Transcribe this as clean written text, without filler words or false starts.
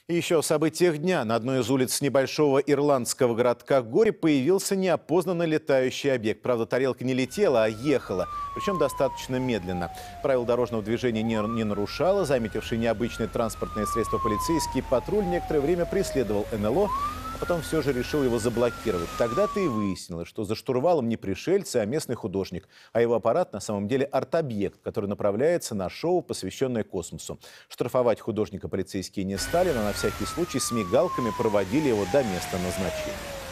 И еще о событиях дня. На одной из улиц небольшого ирландского городка Гори появился неопознанный летающий объект. Правда, тарелка не летела, а ехала, причем достаточно медленно. Правил дорожного движения не нарушала. Заметивший необычное транспортное средство полицейский патруль некоторое время преследовал НЛО, а потом все же решил его заблокировать. Тогда-то и выяснилось, что за штурвалом не пришельцы, а местный художник. А его аппарат на самом деле арт-объект, который направляется на шоу, посвященное космосу. Штрафовать художника полицейские не стали, но на всякий случай с мигалками проводили его до места назначения.